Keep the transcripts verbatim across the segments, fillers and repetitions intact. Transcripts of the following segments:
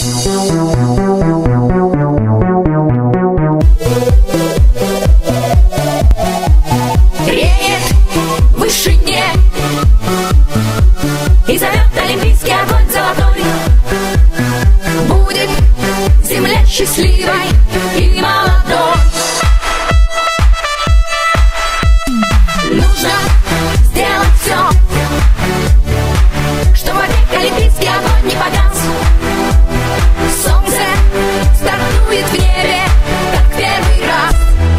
Реет в вышине и зовет олимпийский огонь золотой. Будет земля счастливой и молодой. Нужно сделать все, чтобы век олимпийский огонь не погас. Солнце стартует в небе, как первый раз.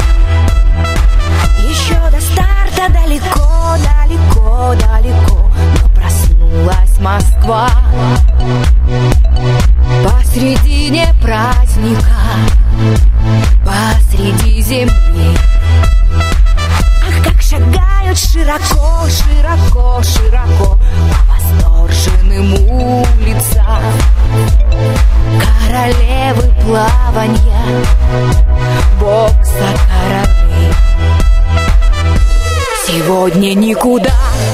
Еще до старта далеко, далеко, далеко, но проснулась Москва. Посредине праздника, посреди земли. Ах, как шагают широко, широко, широко по восторженным улицам королевы плаванья, бокса королей. Сегодня никуда